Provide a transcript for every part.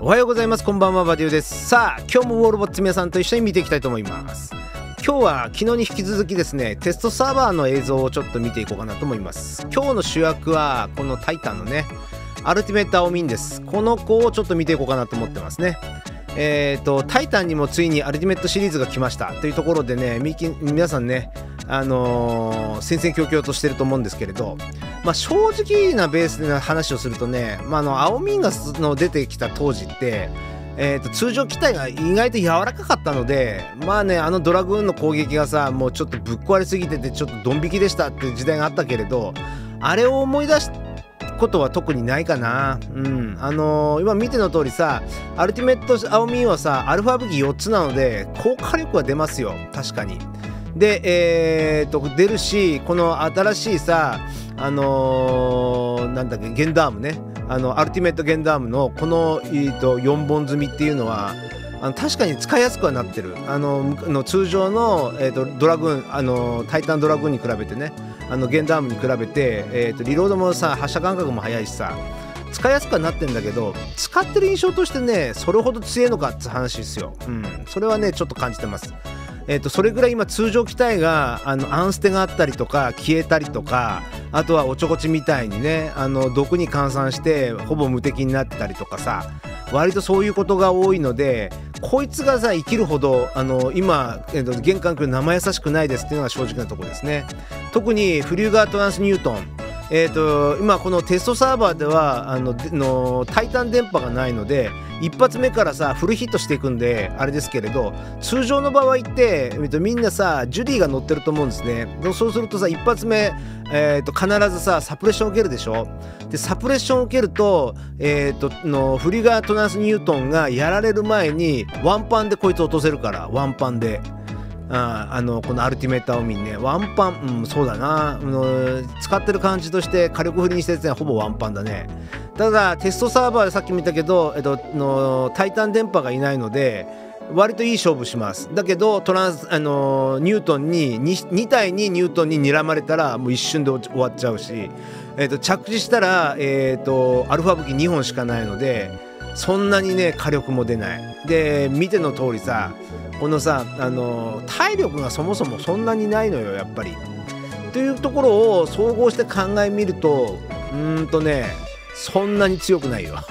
おはようございます。こんばんは、バデューです。さあ、今日もウォールボッツ皆さんと一緒に見ていきたいと思います。今日は昨日に引き続きですね、テストサーバーの映像をちょっと見ていこうかなと思います。今日の主役はこのタイタンのね、アルティメットアオミンです。この子をちょっと見ていこうかなと思ってますね。タイタンにもついにアルティメットシリーズが来ましたというところでね、皆さんね、戦々恐々としてると思うんですけれど、正直なベースで話をするとね、アオミンが出てきた当時って、通常機体が意外と柔らかかったので、ドラグーンの攻撃がさ、もうちょっとぶっ壊れすぎててちょっとドン引きでしたっていう時代があったけれど、あれを思い出したことは特にないかな。今見ての通りさ、アルティメットアオミンはさ、アルファ武器4つなので高火力は出ますよ、確かに。で、出るし、この新しいさ、なんだっけ、ゲンダームね、アルティメットゲンダームのこの、4本積みっていうのは確かに使いやすくはなってる。通常の、ドラグーン、タイタンドラグーンに比べてね、ゲンダームに比べて、リロードもさ、発射間隔も速いしさ、使いやすくはなってんだけど、使ってる印象としてね、それほど強いのかって話ですよ。それはねちょっと感じてます。それぐらい今通常機体がアンステがあったりとか消えたりとか、あとはおちょこちみたいにね、毒に換算してほぼ無敵になってたりとかさ、割とそういうことが多いので、こいつがさ生きるほど今玄関来る生優しくないですっていうのが正直なところですね。特にフリューガートランスニュートン、今このテストサーバーではタイタン電波がないので一発目からさフルヒットしていくんであれですけれど、通常の場合って、みんなさジュディが乗ってると思うんですね。そうするとさ一発目、必ずさサプレッションを受けるでしょ。でサプレッションを受けると、フリュガートナンスニュートンがやられる前にワンパンでこいつ落とせるから、ワンパンで。このアルティメットアオミンね、ワンパン、そうだな、使ってる感じとして火力振りにしてるやつはほぼワンパンだね。ただテストサーバーでさっきも言ったけど、タイタン電波がいないので割といい勝負します。だけどニュートンに 2対2ニュートンに睨まれたらもう一瞬で終わっちゃうし、着地したら、アルファ武器2本しかないのでそんなにね火力も出ない。で見ての通りさ、このさ体力がそもそもそんなにないのよやっぱり。というところを総合して考えみるとそんなに強くないよ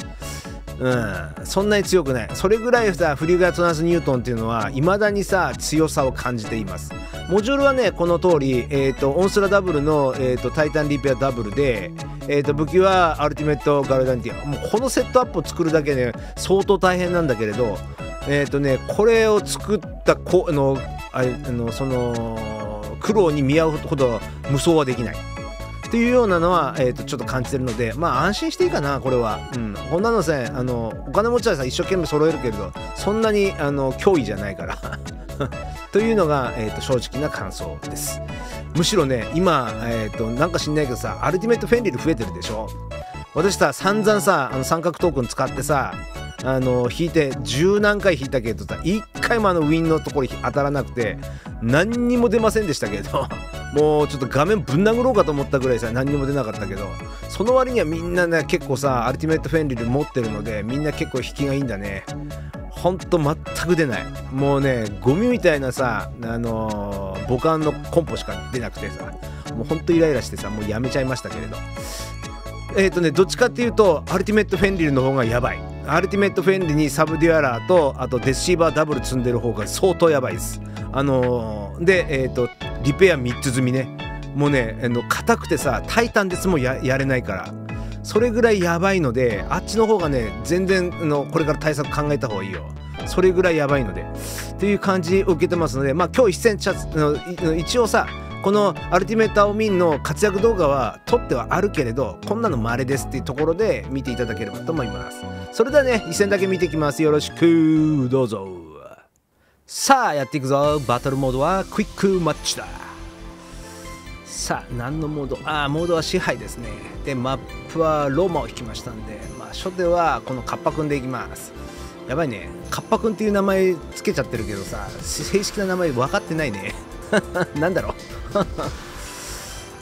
そんなに強くない。それぐらいさフリューガートナンスニュートンっていうのは未だにさ強さを感じています。モジュールはねこの通り、オンスラダブルの、タイタンリペアダブルで、武器はアルティメットガルダンティア。もうこのセットアップを作るだけで、相当大変なんだけれど、これを作ったその苦労に見合うほど無双はできないっていうようなのは、ちょっと感じてるので、安心していいかなこれは。こんなのさお金持ちはさ一生懸命揃えるけれどそんなに脅威じゃないからというのが、正直な感想です。むしろね今、なんか知んないけどさアルティメットフェンリル増えてるでしょ。私さ散々さ三角トークン使ってさ引いて十何回引いたけどさ一回もウィンのところ当たらなくて何にも出ませんでしたけどもうちょっと画面ぶん殴ろうかと思ったぐらいさ何にも出なかったけど、その割にはみんなね結構さアルティメットフェンリル持ってるのでみんな結構引きがいいんだね。ほんと全く出ない。もうねゴミみたいなさ母艦のコンポしか出なくてさ、もうほんとイライラしてさもうやめちゃいましたけれど、どっちかっていうとアルティメットフェンリルの方がやばい。アルティメットフェンリルにサブデュアラーとあとデスシーバーダブル積んでる方が相当やばいです。でリペア3つ積みね、もうね硬くてさタイタンですもやれないから、それぐらいやばいのであっちの方がね全然これから対策考えた方がいいよ。それぐらいやばいのでっていう感じを受けてますので、今日一戦一応さこのアルティメットアオミンの活躍動画は撮ってはあるけれどこんなの稀ですっていうところで見ていただければと思います。それではね一戦だけ見ていきます。よろしくどうぞ。さあやっていくぞ。バトルモードはクイックマッチだ。さあ何のモード、モードは支配ですね。でマップはローマを引きましたんで、初手はこのカッパくんでいきます。やばいね、カッパくんっていう名前つけちゃってるけどさ正式な名前分かってないねなんだろう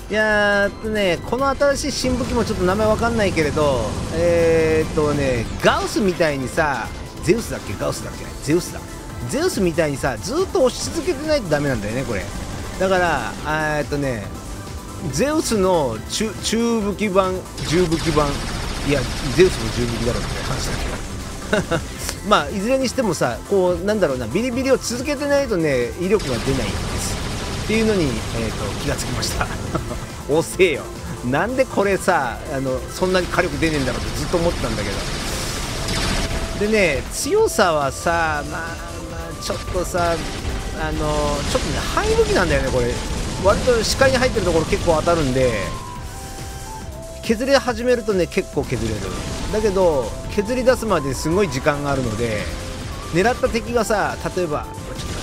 いやこの新しい新武器もちょっと名前わかんないけれど、ガウスみたいにさ、ゼウスだっけ、ガウスだっけ、ゼウスだ、ゼウスみたいにさ、ずっと押し続けてないとダメなんだよね、これ。だからゼウスの中武器版、重武器版、いや、ゼウスの重武器だろうって話だけど。まあいずれにしてもさ、こうなんだろうな、ビリビリを続けてないとね、威力が出ないんですっていうのに、気がつきました。遅えよ、なんでこれさ、そんなに火力出ねえんだろうってずっと思ってたんだけど。でね、強さはさ、ちょっとさ、ちょっとね、範囲武器なんだよね、これ。割と視界に入ってるところ結構当たるんで、削り始めるとね、結構削れる。だけど削り出すまですごい時間があるので、狙った敵がさ、例えば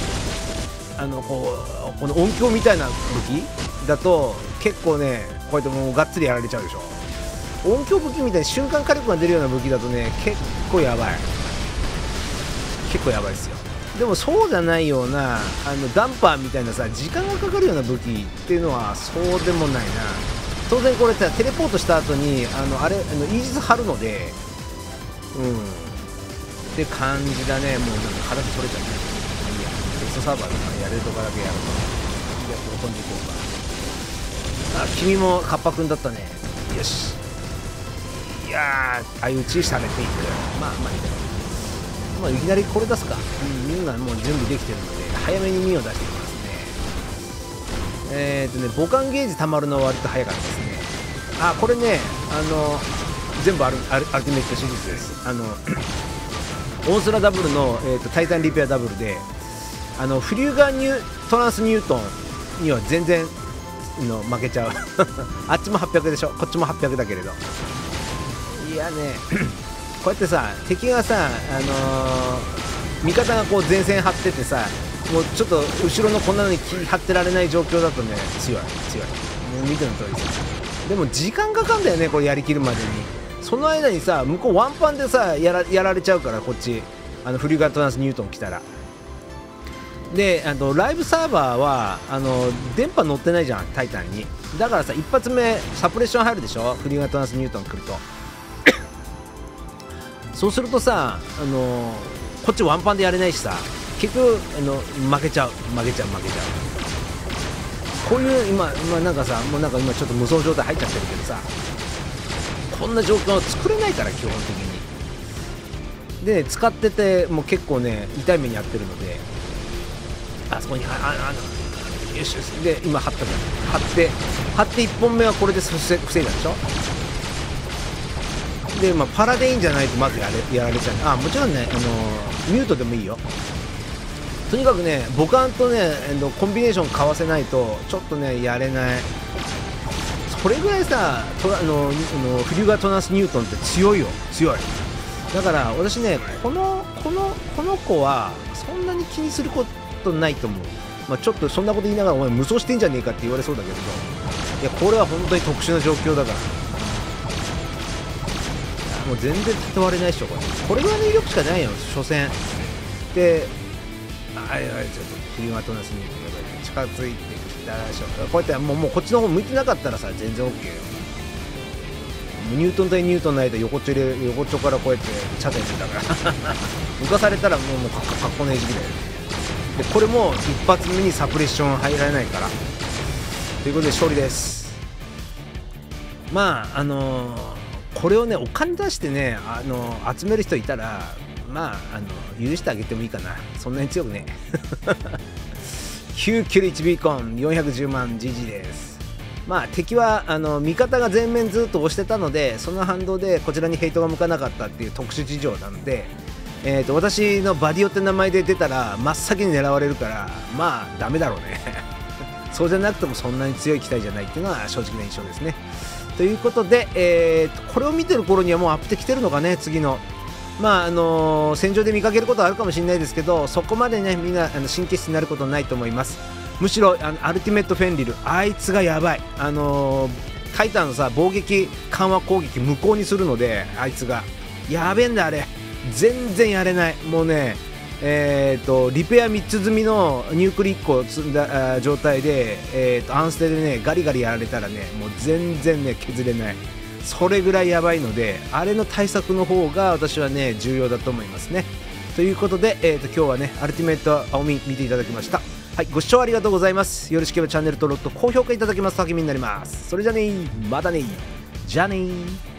この音響みたいな武器だと結構ね、こうやってもうがっつりやられちゃうでしょ。音響武器みたいに瞬間火力が出るような武器だとね、結構やばい、結構やばいですよ。でもそうじゃないようなダンパーみたいなさ、時間がかかるような武器っていうのはそうでもないな。当然これさ、テレポートした後にイージス張るので、って感じだね。もうなんか体取れちゃった。いや、テストサーバーとかやれるとかだけやると、いや、飛んでいこうか。あ、君もカッパくんだったね。よし。いやー、相打ちされていく。まあいきなりこれ出すか。みんなもう準備できてるので、早めに身を出していきますね。母艦ゲージ溜まるのは割と早かったですね。あ、これね、全部アルティメットシリーズです。オンスラダブルの、タイタンリペアダブルで、フリューガートランスニュートンには全然負けちゃう。あっちも800でしょ、こっちも800だけれど。いやね、こうやってさ、敵がさ、味方がこう前線張っててさ、もうちょっと後ろのこんなのに気張ってられない状況だとね、強い。もう見ての通りです。でも時間かかんだよね、これやりきるまでに。その間にさ、向こうワンパンでさ、やられちゃうから、こっちフリューガートランスニュートン来たら。で、ライブサーバーは電波乗ってないじゃん、タイタンに。だからさ、一発目サプレッション入るでしょ、フリューガートランスニュートン来ると。そうするとさ、こっちワンパンでやれないしさ、結局負けちゃう。こういう今なんかさ、もうなんか今ちょっと無双状態入っちゃってるけどさ、こんな状況作れないから、基本的に。で、使っててもう結構ね、痛い目に遭ってるので、あそこによしよし、で今張ったじゃん、張って1本目はこれで防いだでしょ。で、パラでいいんじゃないとまずやられちゃう。あ、もちろんね、ミュートでもいいよ。とにかくね、母艦とね、コンビネーション買わせないとちょっとね、やれない。それぐらいさ、フリューガートランスニュートンって強いよ、強い。だから私ね、この子はそんなに気にすることないと思う。ちょっとそんなこと言いながらお前無双してんじゃねえかって言われそうだけど、いや、これは本当に特殊な状況だから、もう全然戦われないでしょ、これぐらいの威力しかないよ、初戦で。ちょっとフリューガートランスニュートン近づいてきたでしょ。こうやってもうこっちの方向いてなかったらさ、全然 OK よ。ニュートン対ニュートンの間、横っちょからこうやってチャテンしてたから浮かされたらもうかっこねえ時期だよ。でこれも一発目にサプレッション入られないからということで勝利です。これをね、お金出してね、集める人いたら、許してあげてもいいかな。そんなに強くね。991ビーコン410万 GG です。敵は味方が前面ずっと押してたので、その反動でこちらにヘイトが向かなかったっていう特殊事情なので、私のバディオって名前で出たら真っ先に狙われるから、ダメだろうね。そうじゃなくてもそんなに強い機体じゃないっていうのは正直な印象ですね。ということで、これを見てる頃にはもうアップできてるのかね、次の。戦場で見かけることはあるかもしれないですけど、そこまでね、みんな神経質になることはないと思います。むしろアルティメットフェンリル、あいつがやばい。タイタンのさ、防撃緩和攻撃無効にするので、あいつがやべえんだ、あれ全然やれない。もうね、 リペア3つ済みのニュークリ1個積んだ状態で、アンステでねガリガリやられたらねもう全然ね削れない、それぐらいやばいので、あれの対策の方が私はね重要だと思いますね。ということで、今日はねアルティメット青み見ていただきました。はい、ご視聴ありがとうございます。よろしければチャンネル登録と高評価いただけますと励みになります。それじゃねー、またねー、じゃあねー。